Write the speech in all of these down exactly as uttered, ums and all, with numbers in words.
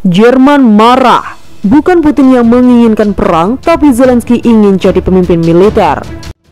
Jerman marah. Bukan Putin yang menginginkan perang, tapi Zelensky ingin jadi pemimpin militer.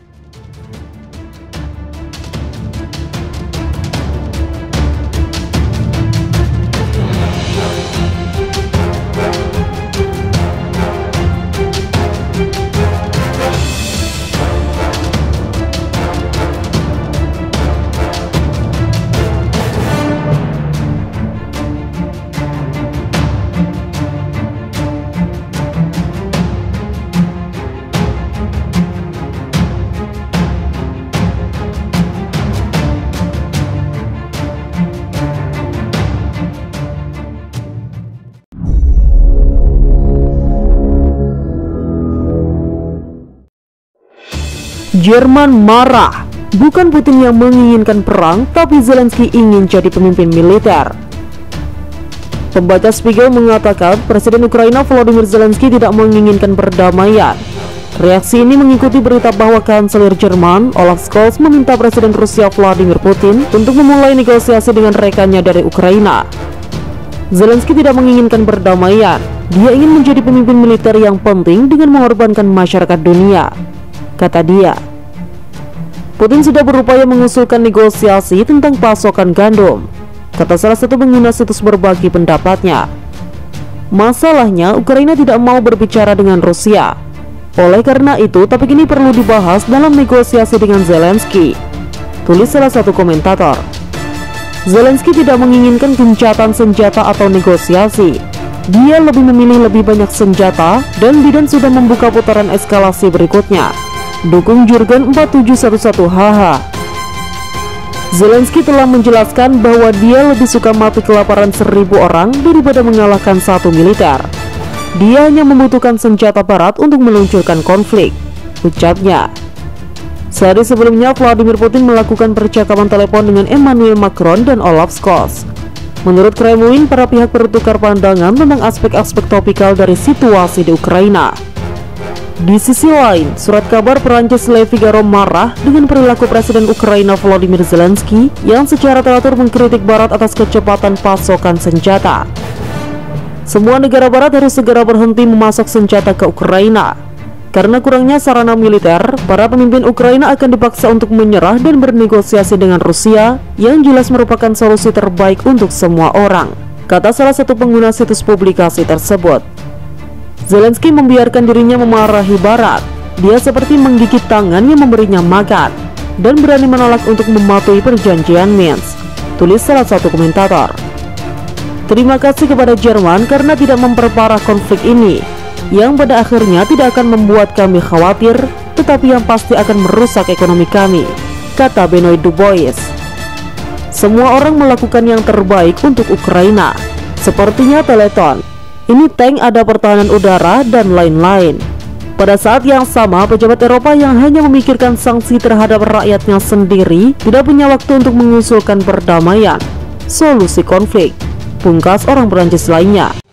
Jerman marah. Bukan Putin yang menginginkan perang, tapi Zelensky ingin jadi pemimpin militer. Pembaca Spiegel mengatakan Presiden Ukraina Volodymyr Zelensky tidak menginginkan perdamaian. Reaksi ini mengikuti berita bahwa Kanselir Jerman Olaf Scholz meminta Presiden Rusia Vladimir Putin untuk memulai negosiasi dengan rekannya dari Ukraina. Zelensky tidak menginginkan perdamaian. Dia ingin menjadi pemimpin militer yang penting dengan mengorbankan masyarakat dunia, kata dia. Putin sudah berupaya mengusulkan negosiasi tentang pasokan gandum, kata salah satu pengguna situs berbagi pendapatnya. Masalahnya, Ukraina tidak mau berbicara dengan Rusia. Oleh karena itu, topik ini perlu dibahas dalam negosiasi dengan Zelensky, tulis salah satu komentator. Zelensky tidak menginginkan gencatan senjata atau negosiasi. Dia lebih memilih lebih banyak senjata, dan Biden sudah membuka putaran eskalasi berikutnya. Dukung Jurgen empat tujuh satu satu H H. Zelensky telah menjelaskan bahwa dia lebih suka mati kelaparan seribu orang daripada mengalahkan satu militer. Dia hanya membutuhkan senjata barat untuk meluncurkan konflik, ucapnya. Sehari sebelumnya, Vladimir Putin melakukan percakapan telepon dengan Emmanuel Macron dan Olaf Scholz. Menurut Kremlin, para pihak bertukar pandangan tentang aspek-aspek topikal dari situasi di Ukraina. Di sisi lain, surat kabar Perancis Le Figaro marah dengan perilaku Presiden Ukraina Volodymyr Zelensky yang secara teratur mengkritik Barat atas kecepatan pasokan senjata. Semua negara Barat harus segera berhenti memasok senjata ke Ukraina. Karena kurangnya sarana militer, para pemimpin Ukraina akan dipaksa untuk menyerah dan bernegosiasi dengan Rusia, yang jelas merupakan solusi terbaik untuk semua orang, kata salah satu pengguna situs publikasi tersebut. Zelensky membiarkan dirinya memarahi Barat. Dia seperti menggigit tangan yang memberinya makan, dan berani menolak untuk mematuhi perjanjian Minsk, tulis salah satu komentator. Terima kasih kepada Jerman karena tidak memperparah konflik ini, yang pada akhirnya tidak akan membuat kami khawatir, tetapi yang pasti akan merusak ekonomi kami, kata Benoit Dubois. Semua orang melakukan yang terbaik untuk Ukraina, sepertinya Teleton. Ini tank, ada pertahanan udara, dan lain-lain. Pada saat yang sama, pejabat Eropa yang hanya memikirkan sanksi terhadap rakyatnya sendiri tidak punya waktu untuk mengusulkan perdamaian, solusi konflik, pungkas orang Perancis lainnya.